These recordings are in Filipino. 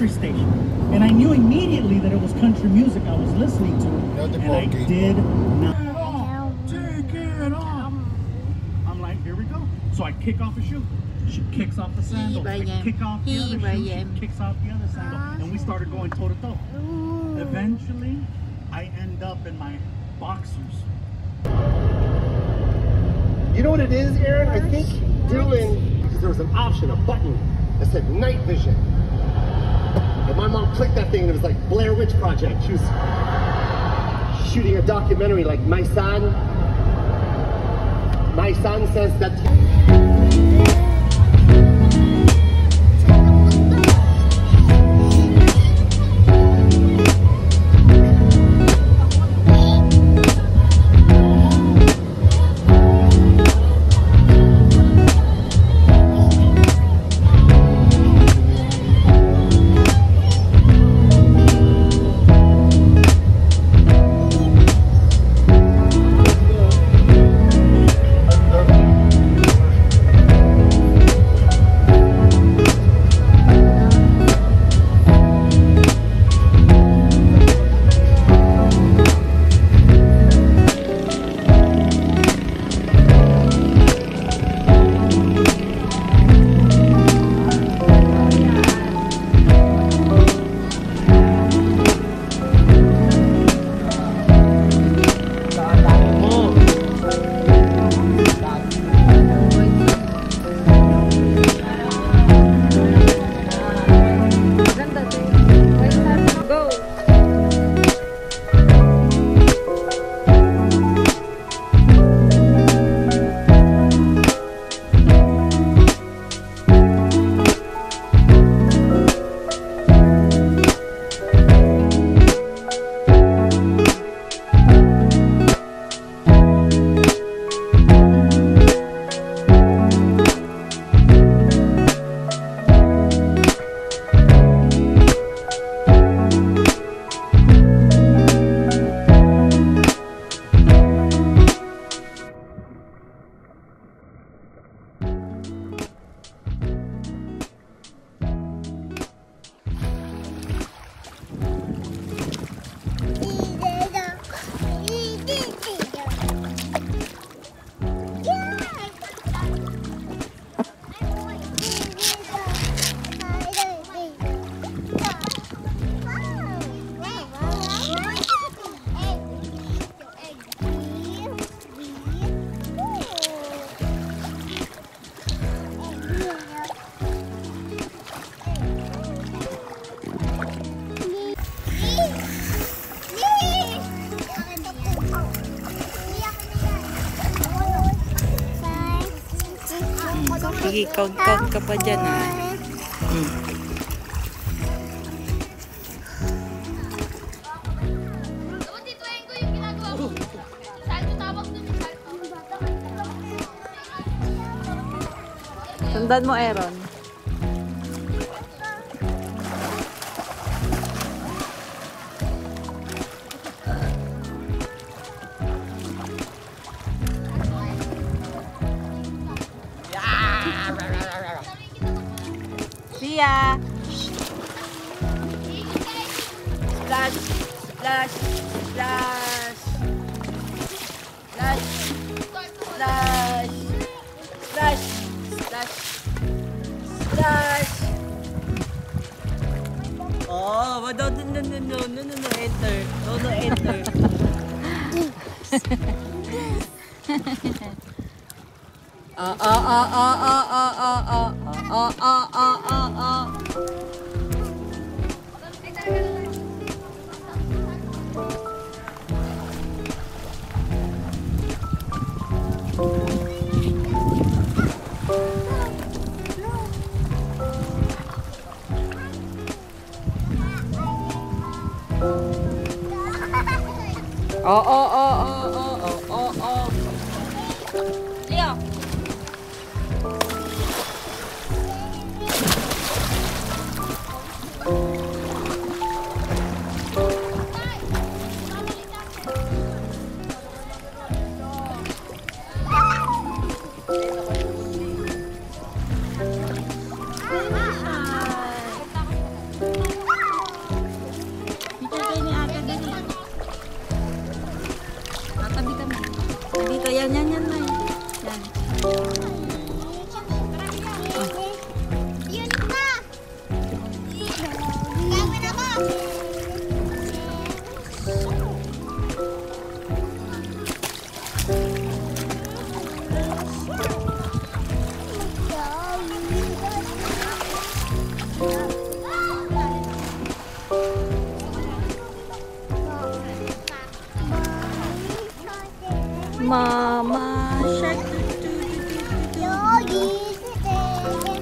country station. And I knew immediately that it was country music I was listening to. And I did not. Take it off. I'm like, here we go. So I kick off a shoe. She kicks off the sandal. I kick off the other shoe. She kicks off the other sandal. And we started going toe to toe. Eventually, I end up in my boxers. You know what it is, Aaron? I think Dylan, because there was an option, a button that said night vision. And my mom clicked that thing and it was like Blair Witch Project. She was shooting a documentary like my son says that. Sige, count ka pa dyan, ha? Tandaan mo, Aaron. See ya! Splash! Splash! Splash! Splash! Splash! Splash! Splash! Splash! Oh, no, enter. No, enter. Leo.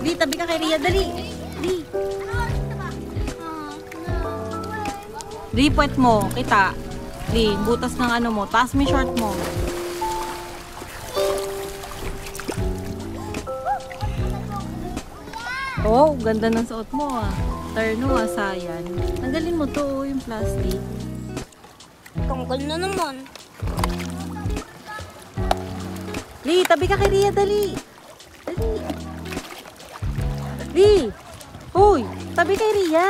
Li, tabi ka kay Ria. Dali. Li. Li, puwet mo. Kita. Li, butas ng ano mo. Taas mo yung short mo. Oh, ganda ng suot mo ah. Terno ah, sayan. Tanggalin mo to, yung plastic. Tanggal na naman. Li, tabi ka kay Ria, dali. Dali. Li. Hoy, tabi kay Ria.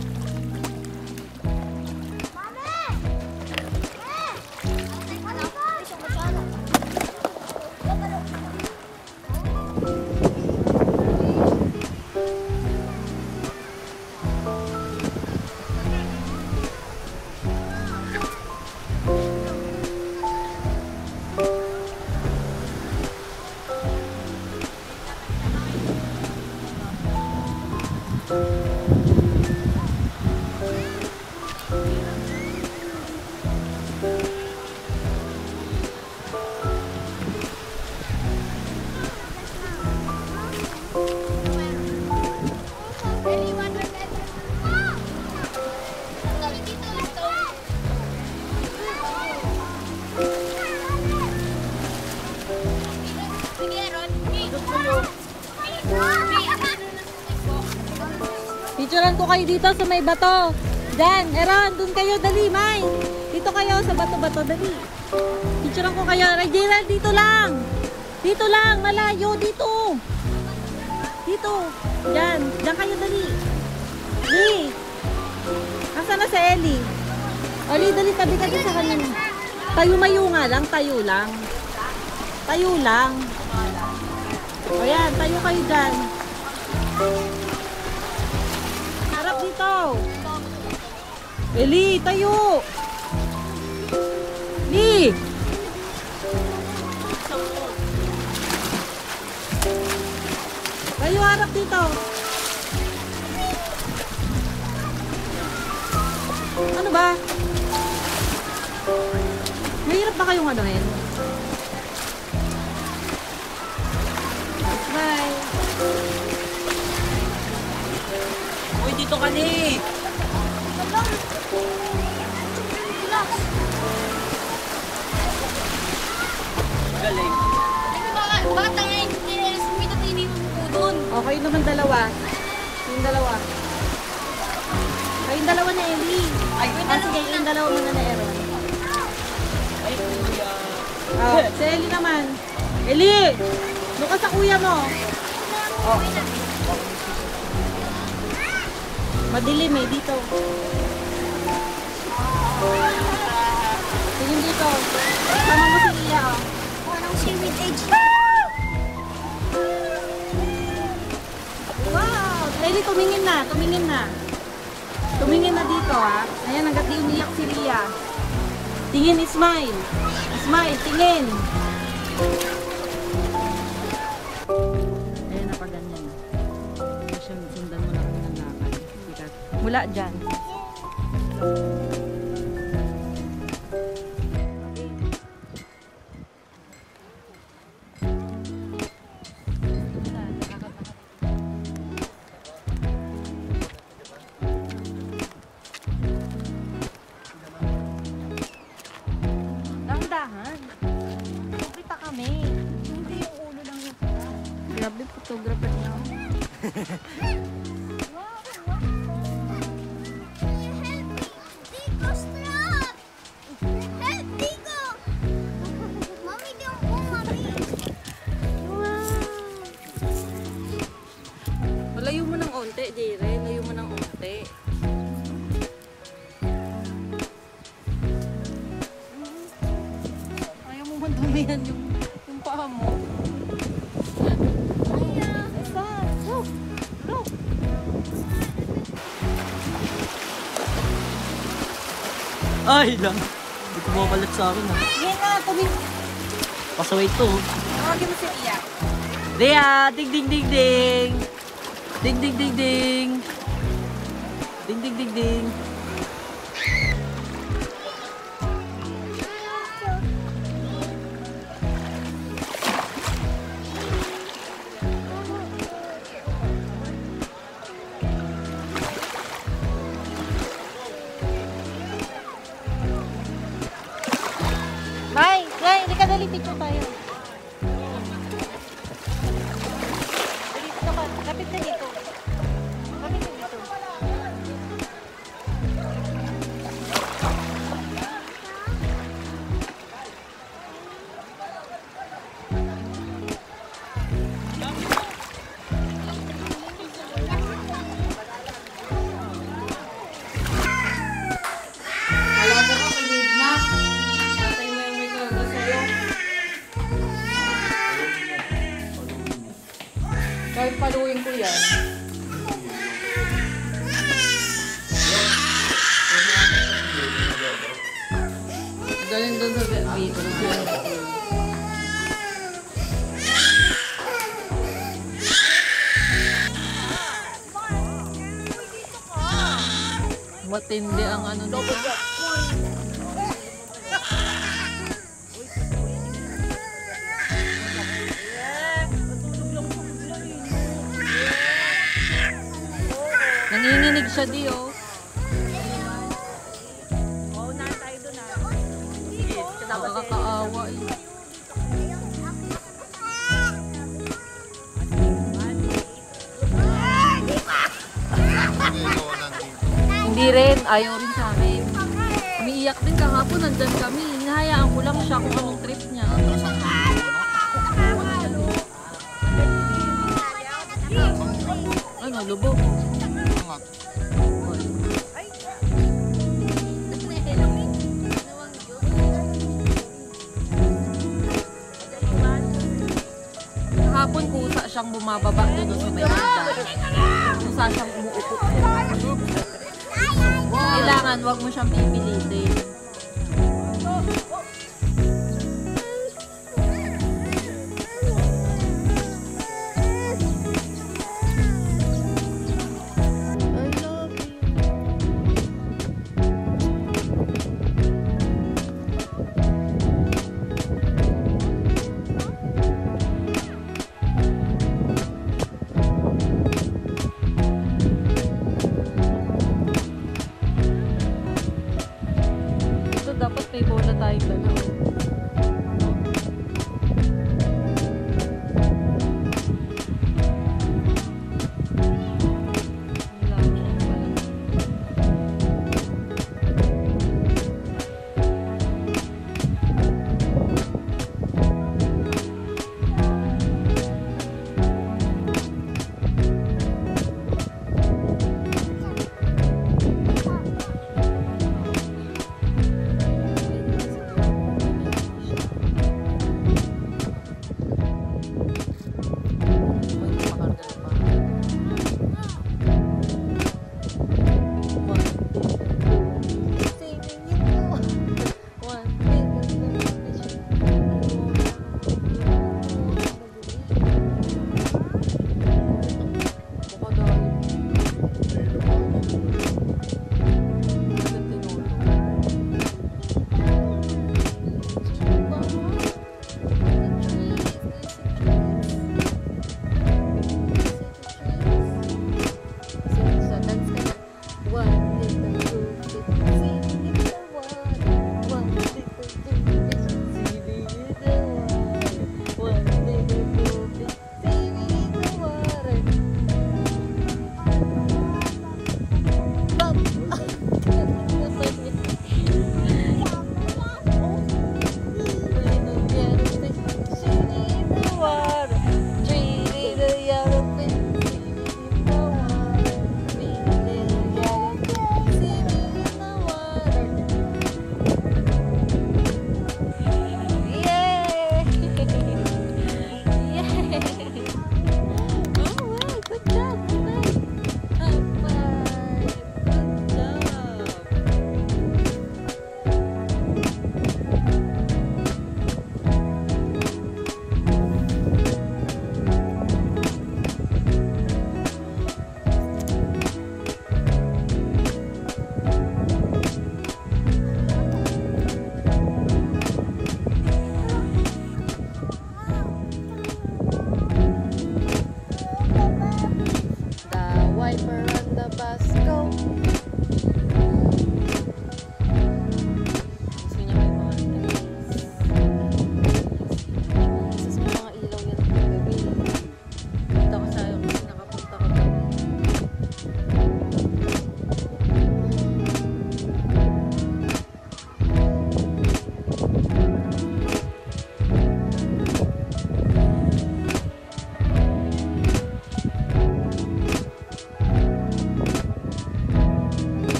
Picturean ko kayo dito sa may bato. Diyan, Eron, dun kayo, dali, May. Dito kayo sa bato-bato, dali. Picturean ko kayo. Gerald, dito lang. Dito lang, malayo, dito. Dito. Diyan, diyan kayo, dali. Dali. Nasaan na si Ellie? Oli, dali, tabi ka din sa kanina. Tayo-mayo nga lang, tayo lang. Tayo lang. O yan, tayo kayo dyan. Harap dito. Eli, tayo. Li. Tayo, harap dito. Ano ba? Mahirap ba kayong anuhin? Bye. Uy, dito ka ni. Galing. Bata ngayon, sumita tiniwan ko doon. Okay naman dalawa. Yung dalawa. Kayong dalawa na Ellie. Ay, Sige, yung dalawa muna na Eron. ay, kuya. Oh, si Ellie naman. Ellie! Doon ka sa kuya mo. Oh. Madilim eh, dito. Tingin dito. Sama mo si Ria, oh. Parang seaweed edge. Wow! Ellie, tumingin na, tumingin na. Tumingin na dito, ha. Ayan, hanggat di umiyak si Ria. Tingin, smile. Smile, tingin. Ayan, napaganyan. Siya, sundan mo lang ng lakad. Mula dyan. Dahan-dahan. Kita kami. Hindi yung ulo lang yung pala. Grabe, photographer niya. Tico, stop! Help, Tico! Mami, di ako, mami. Malayo mo ng onte, Jere. Layo mo ng onte. Ayaw mo mandumihan yung paa mo. Look! Look! Ay, lang. Hindi ko makapalit sa akin, ha. Sige na, Pasaway to. tawagin mo si Ria. Ria, ding ding ding ding. Ding ding ding ding. Ding ding ding ding. Kapit ka dito. Kapit ka dito. Alam mo ka, pag-need na. Tatay mo yung may karga sa'yo. Kahit paluin ko yan. Galing doon sa dito. Matindi ang ano nila. Nanginginig siya di oh. Nakakaawa eh. Hindi rin, ayaw rin sa akin. Umiiyak din kahapon, nandyan kami. Hinahayaan ko lang siya kung anong trip niya. Ano, lubog? Kahapon kusa siyang bumababa doon sa may hagdan. Kusa siyang umuupo. Kailangan wag mo siyang pipilitin. Dapat may bola tayong dalawa.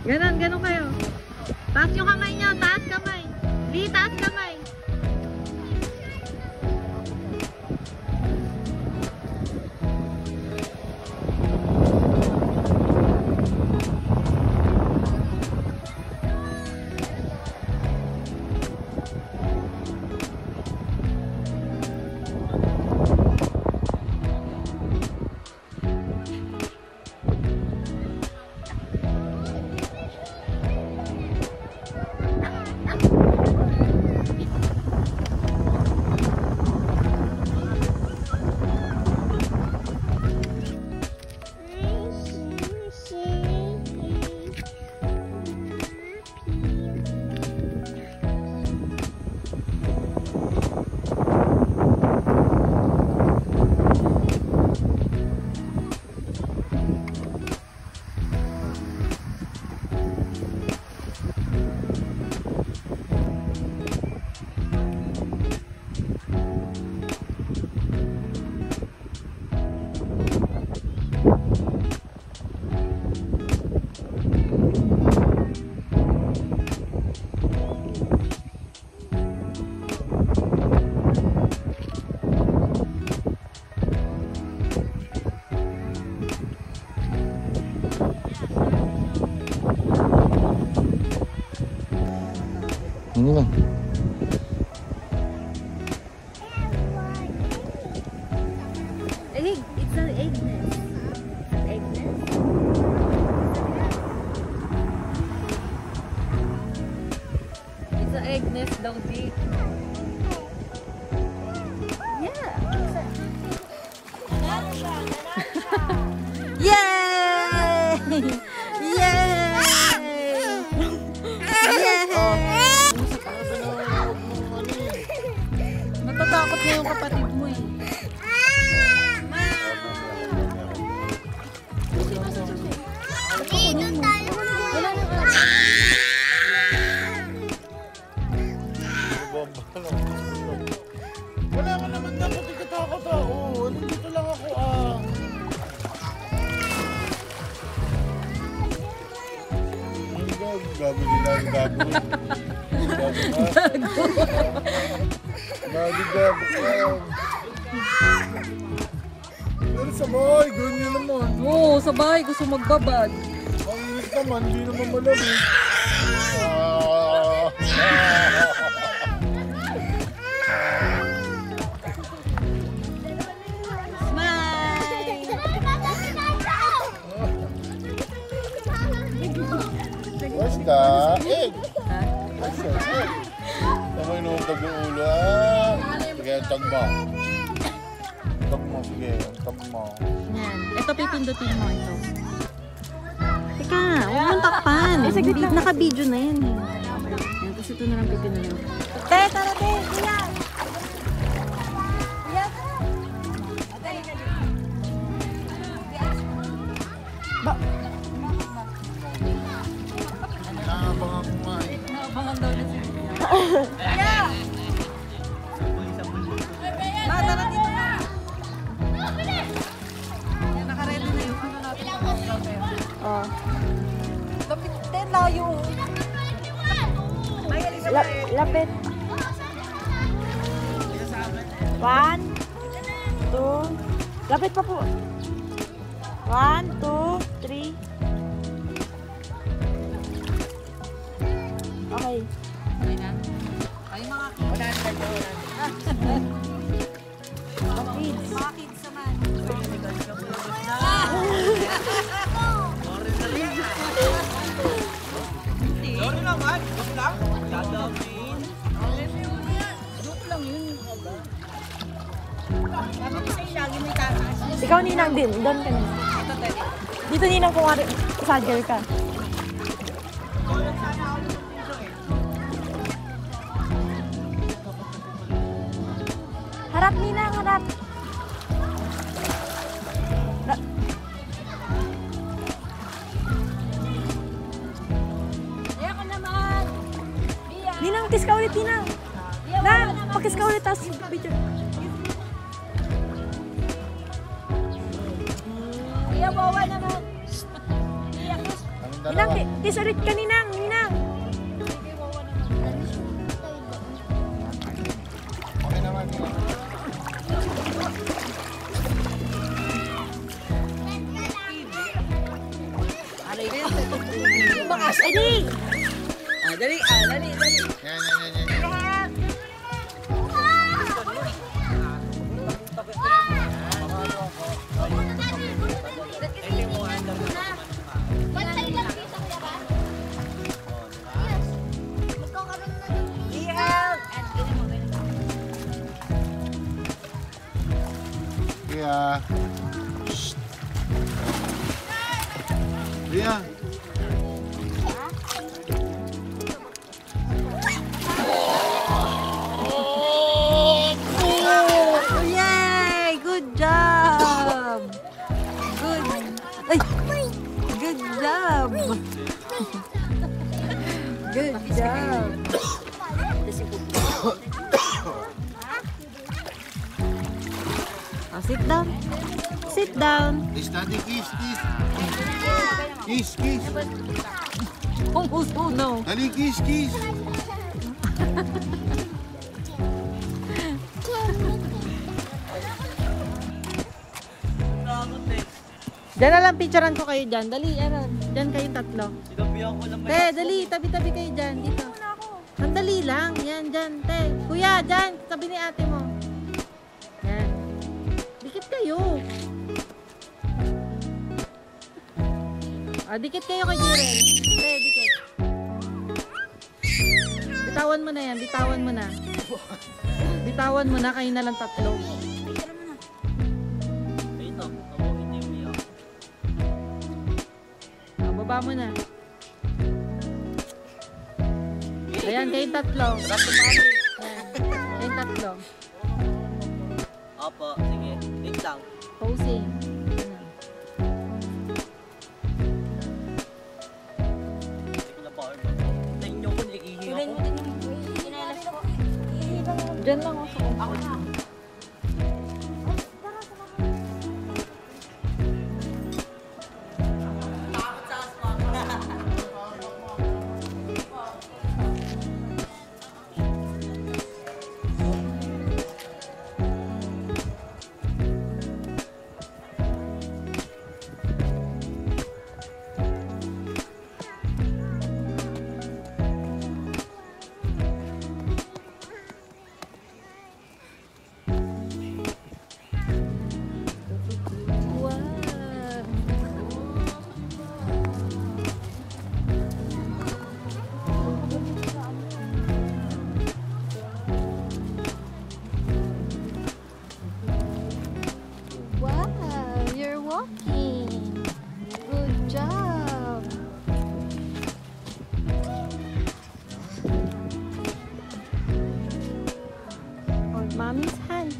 Ganon, ganon kayo. Taas yung kamay nyo, taas kamay. Di, taas kamay. Ini bang. Egg. It's an egg nest. Egg nest. It's an egg nest daw, di. Yeah. Yay! Yay! Natatakot na yung kapatid mo eh. Wala ka naman dapat ikatakot ako. Nandito lang ako ah. Gago nila ang gago. Gago ka. Pero sabay, ganyan naman. Oo, sa bahay gusto magbabad. Ang init naman, hindi naman malamig. Basta, egg! Basta, egg! Tama yung nung tag-uulo ah! Sige, tag mo. Tag mo, sige, tag mo. Yan. Ito pipindutin mo ito. Teka, huwag mong takpan. Naka-video na yan. Yan, tapos ito na lang pipindutin. Te, tara te, kuya! Naabangan ko nga eh. Naabangan daw na siya. Tara dito na! Yan, nakaready na yung ano natin. Oh. Lapit din, layo. Lapit. 1, 2. Lapit pa po. 1, 2, 3. Okay. Okay na? Ay, mga kids. Wala na Kids. Mga kids naman. Ikaw ninang din. Doon ka na. Dito ninang kung sadyal ka. Harap ninang, harap. Ninang, kiss ka ulit, Ninang. Nang, pakis ka ulit, tapos video. Iya, bawa naman. Ang dalawa. kiss ulit ka, Ninang. Okay naman. Dali! Dali. Yan. Bantay lang dito, kuya ba? Yes. Magkakaroon na ng Ria. Shh. Ria. Yay! Good job! Good job! Good job! Sit down. Sit down. Daddy, kiss. Kiss. No. Dali, kiss. Diyan na lang, picturean ko kayo dyan. Dali, Aaron. Diyan kayong tatlo. Te, dali, tabi-tabi kayo dyan. Dito. Sandali lang. Yan, dyan. Te, kuya, dyan. Tabi ni ate mo. Yan. Dikit kayo. Dikit kayo kay Jirel. Te, dikit. Bitawan mo na yan. Bitawan mo na. Kayo na lang tatlo. Baba mo na. Ayan, kayong tatlo. Ayan, kayong tatlo. Opo, sige. Wait lang. Posing. Hindi ko na power ba? Tingin nyo ko, nilikihi ako. Diyan lang ako. Ako na. Mommy's hands.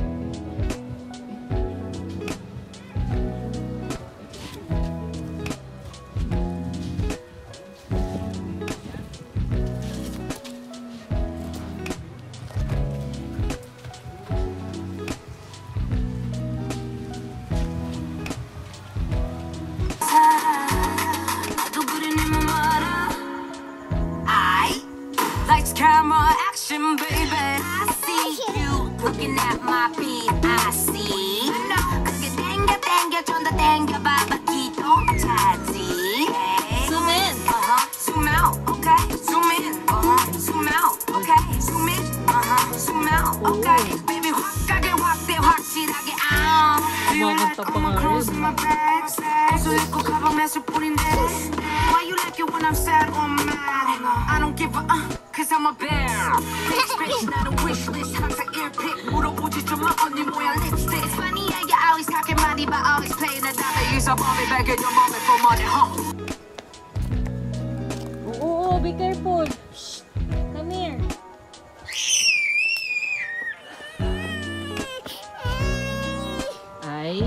Lights, camera, action, baby. I see you looking at my feet. I see. 그게 땡겨 좀 더 땡겨 봐봐 기도 차지. Zoom in. Zoom out, okay. Zoom in. Zoom out, okay. Zoom in. Zoom out, okay. Baby 확하게 확대 확실하게 out. Kumakanta pa nga rin. 옷을 입고 가방 매술 뿐인데. Why you like it when I'm sad or mad? I don't give a cause I'm a bear. Bitch, not a wish list. 항상 earpick 물어보지 좀 마 언니 뭐야 lipstick. It's funny how you always talking money but always playing the dollar. You so mommy back in your moment for money, huh? Oo, be careful. Shh. Come here. Ay.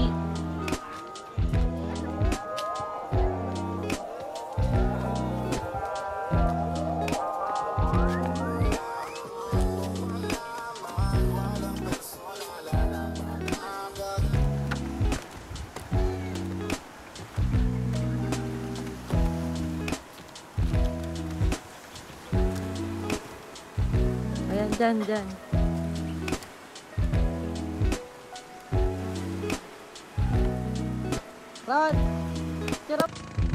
Dyan. Rod! Charot!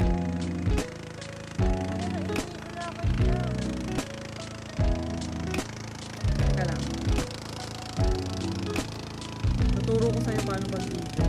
Teka lang. Tuturo ko sa'yo paano mag-video.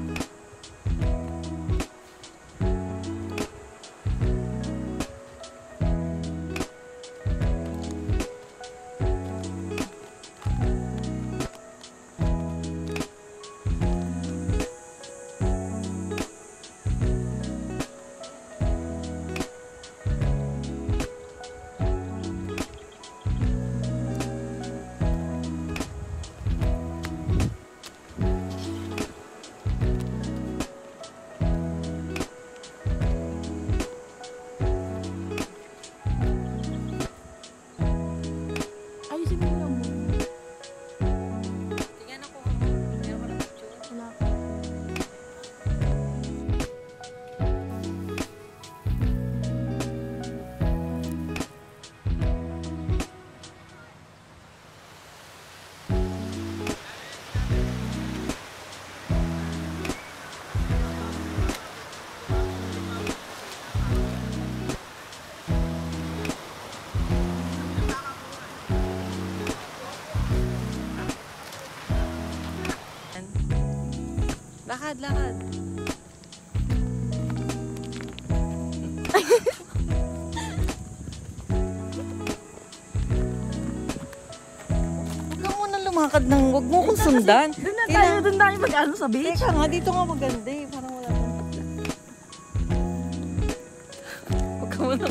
Lakad. Huwag ka muna lumakad ng huwag mo kong sundan. Doon tayo mag-ano sa beach. Teka nga, dito nga maganda eh. Parang wala nang huwag ka muna.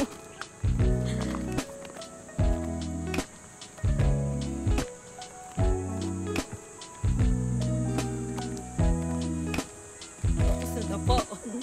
Po.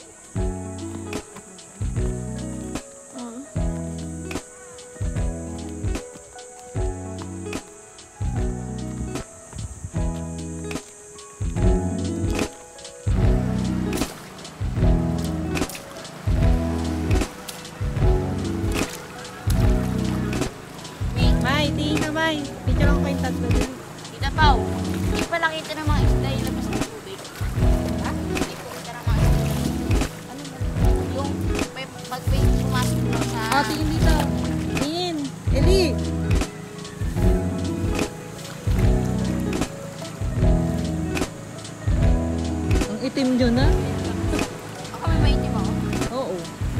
May, tingin ka, May. Picture ako kayong tatlo din. Tita Pao, hindi pa nakita ng mga isda yung labas ng tubig. Ha? Hindi po kita ng mga isda. Ano ba? Yung pag may pumasok lang sa... Tingin dito. Tingin. Eli. Ang itim nyo na. Baka may maitim ako. Oo.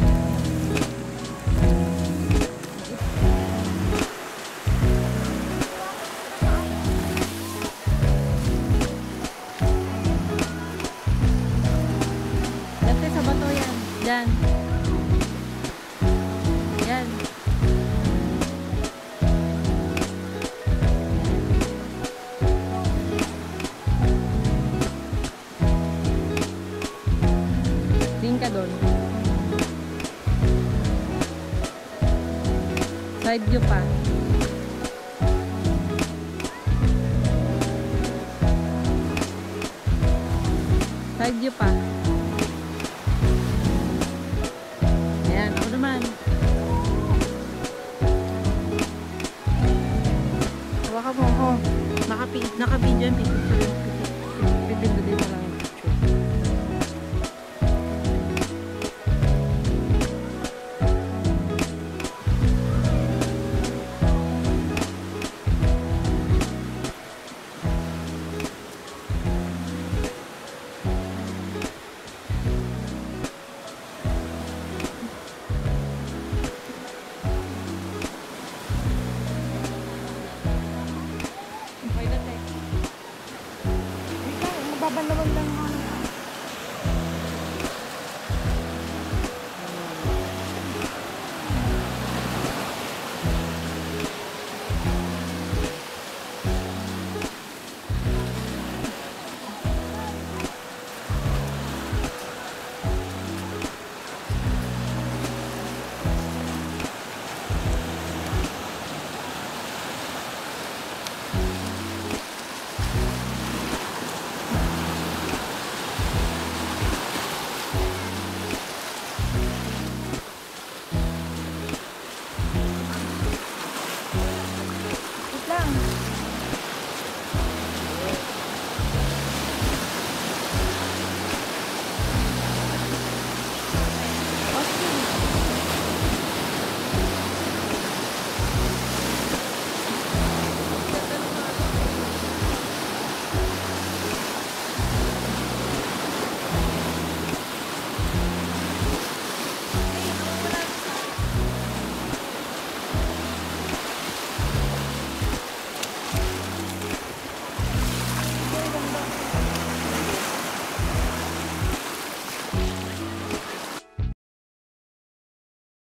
Dati sa bato yan. Yan. Yan. Tingin ka doon. Side view pa. Side view pa.